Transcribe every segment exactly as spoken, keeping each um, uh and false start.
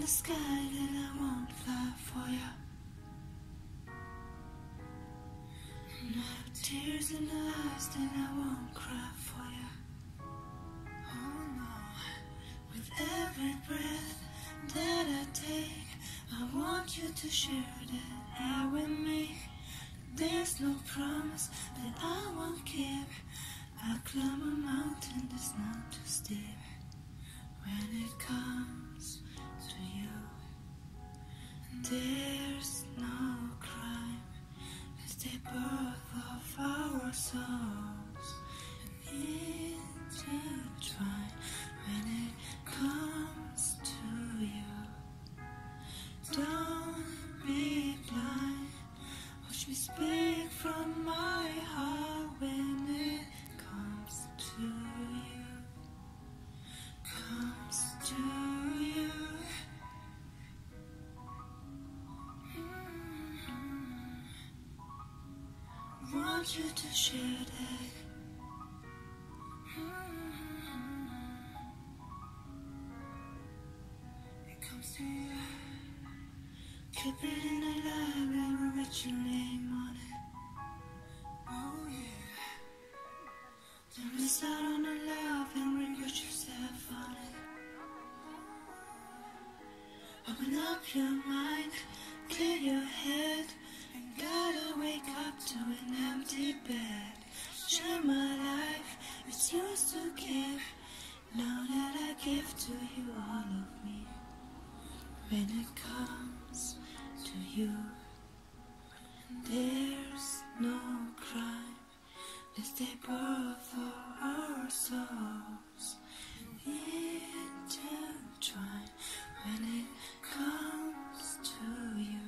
the sky that I won't fly for you. And I have tears in the eyes that I won't cry for you. Oh no, with every breath that I take, I want you to share that air with me. There's no promise that I won't keep. I'll climb a mountain that's not too steep. When it comes to you, there's no crime. It's the birth of our souls intertwined. When it comes to you, don't be blind. Watch me speak from my heart. When it comes to you, comes to you. Mm-hmm. Want you to share that. Mm-hmm. It comes to you. Keep it in the library, write your name on it. Oh yeah. Don't miss out on the love and regret yourself on it. Open up your mind, clear your head. Ain't gotta wake up to an empty bed. Share my life, it's yours to give. Now that I give to you all of me. When it comes to you, there's no crime. Let's take birth for our souls intertwined. When it comes to you,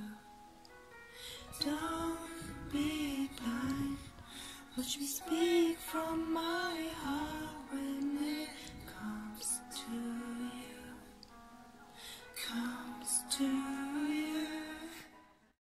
don't be blind. Watch me speak from my